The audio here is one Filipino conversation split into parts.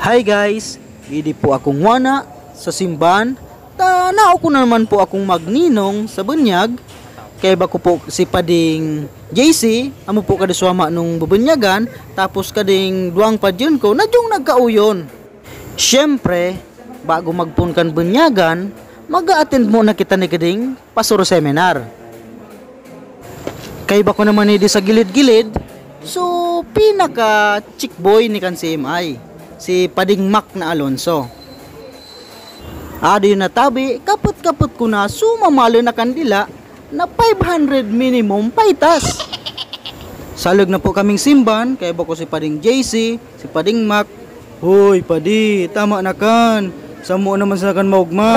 Hi guys, hindi po akong wana sa simbahan. Tanaw ko na naman po akong magninong sa bunyag. Kaya ba ko po si Pading JC, amo po kada suwama nung bubunyagan, tapos kading duwang padyon ko, nadyong nagkauyon. Siyempre, bago magpunkan bunyagan, mag-a-attend muna kita ni kading pasoro seminar. Kaya ba ko naman hindi sa gilid-gilid, so pinaka chick boy ni kan CMI, si Pading Mac na Alonso. Ado yun natabi, kapot-kapot ko na sumamalo na kandila na 500 minimum paitas. Salog na po kaming simban, kaya ba ko si Pading JC, si Pading Mac. Hoy Padi, tama na kan, samo naman sa kan maugma.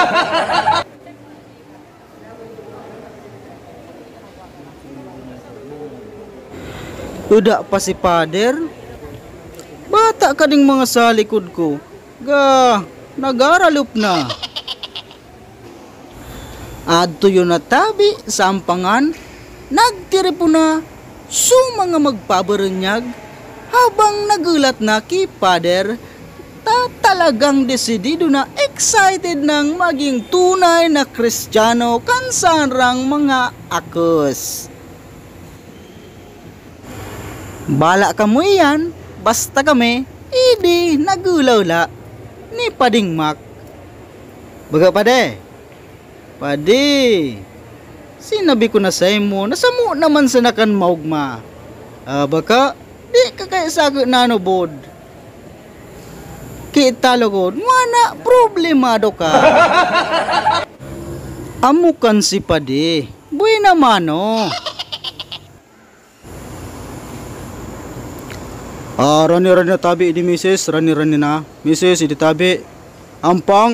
Uda pa si Pader. Bata ka ding mga sa likod ko. Nagaralop na. Adto yun na tabi sa ampangan, nagtiri po na mga magpabaranyag habang nagulat na kay Pader. Talagang desidido na excited nang maging tunay na Kristiyano kansarang mga akos. Bala kamo yan, basta kami, idi nagulaw-la ni Pading Mac. Baga Pade, sinabi ko na sa imo, nasamo naman sa nakan maugma. Baka, di ka kaya sagot na bod. Kita logod, wana problemado ka. Amukan si Pade, buena mano. Rani na tabi di misis, rani na. Misis, di tabi. Ampang.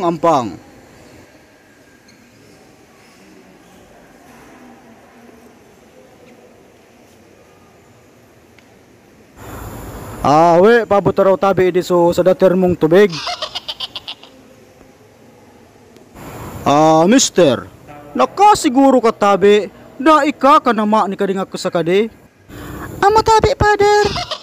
Pabuto raw tabi di so sa dater mong tubig. Mister, nakasiguro ka tabi na ika kanama ni kading ako sa kadi. Amo tabi, Pader.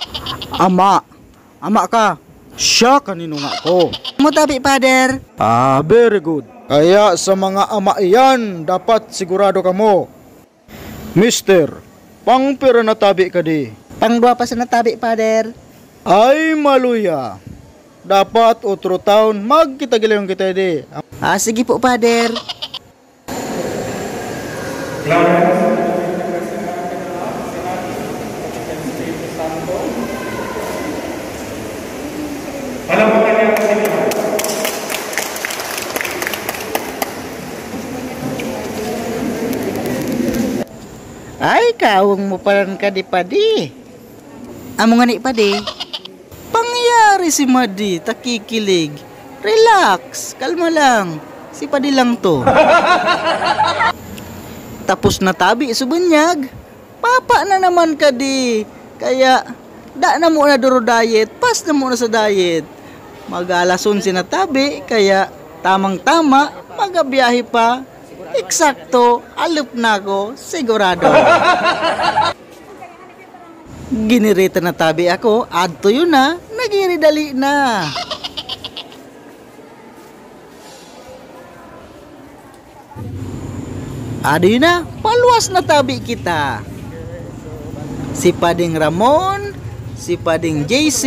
Ama ka. Siya kanino nga ko. Amo tabi, Pader. Very good. Kaya sa mga ama iyan, dapat sigurado ka mo. Mister, pangpira na tabi ka di. Pangdua pa sa natabi, Pader. Ay maluya. Dapat otro taon magkita-gilayong kita di. Sige po, Pader. Ay, kawang mo parang ka di Padi. Amo nga ni Padi. Pangyari si Madi, takikilig. Relax, kalma lang. Si Padi lang to. Tapos na tabi subunyag. Papa na naman ka di. Kaya, da na muna duro diet, pas na muna sa diet. Mag-alason sinatabi, kaya tamang-tama, magabiyahe pa. Eksakto, alup na ako, sigurado. Ginirita na tabi ako, adto yun na, nagiridali na. Ado yun na, paluwas na tabi kita. Si Pading Ramon, si Pading JC,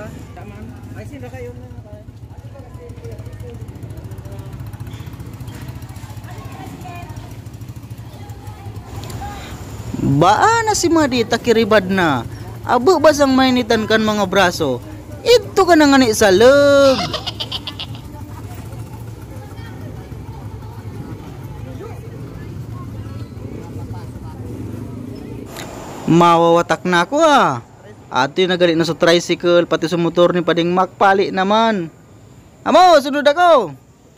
baa na si Madi takiribad na. Abo basang mainitan kan mga braso. Ito ka na nga ni sa leg. Mawawatak na ako Ate nagalit na sa tricycle, pati sa motor ni Pading Mac, pali naman. Amo, sunod ako.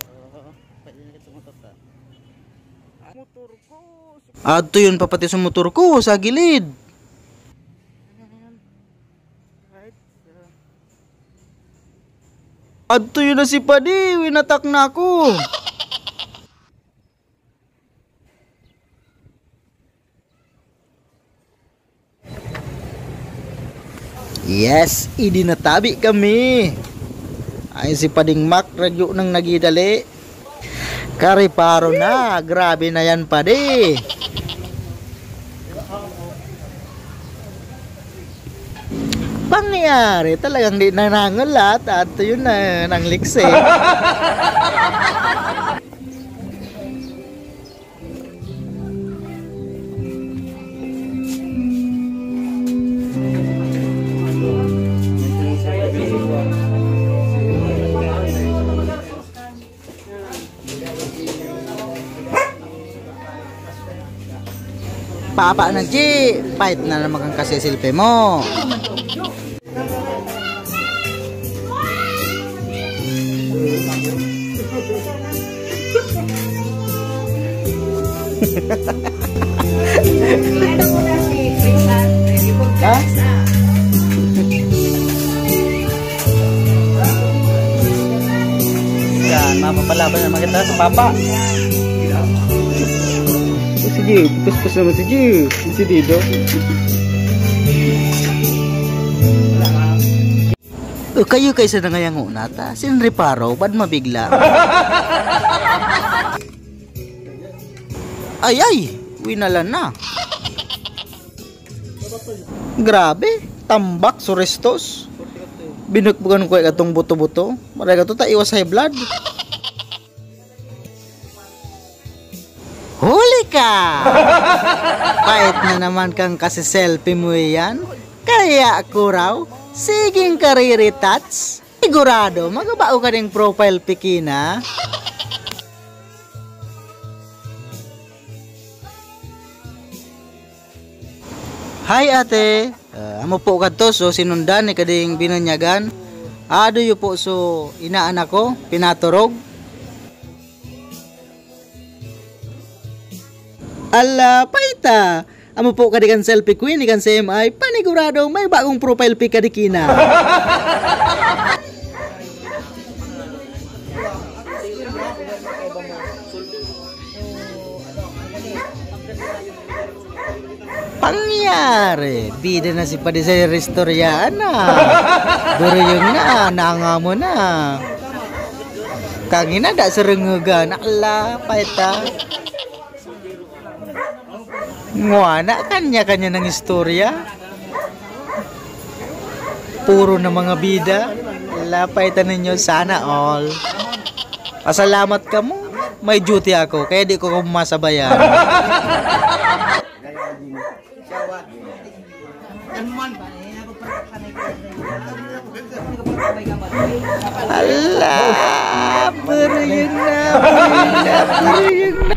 Ato yun papati sa motor ko sa gilid. Ato yun na si Padi, winatak na ako. Yes, idinatabi kami. Ay si Pading Mac, radyo nang nagidali. Kariparo na, grabe na yan padi. Pangyayari, talagang di nanangulat at yun na, nang likse. Papa na G, fight na naman kang kasisilpi mo. Ha? Yan, mapapalaban naman kita sa Papa. Sige, putus-putus naman si G. Si Dido. Kayo kaysa na ngayang unata. Sinriparo, ba't mabigla? Ay, winalan na. Grabe, tambak, surestos. Binukbukan ko itong buto-buto. Marga to ta iwas high blood. Huli ka! Pait na naman kang kasi selfie mo yan. Kaya ako raw, siging kariritats. Sigurado, magabao ka ng profile pic na. Hi ate, amo po ka to so sinundan ni kading binunyagan. Ado yu po so inaanak ko, pinaturog. Ala, paita! Amo po kadikan selfie queen ikan CMI, panigurado may bagong profile pic kadikina. Pangyari, bida na si Padi sa restoryaan na. Duruyong na, naanga mo na. Kangina da serungugan, ala, paita. Nguana kanya-kanya ng istorya. Puro na mga bida. Lapaitan ninyo sana all. Pasalamat ka mo. May duty ako kaya di ko masabayan. Ala, peruyung na.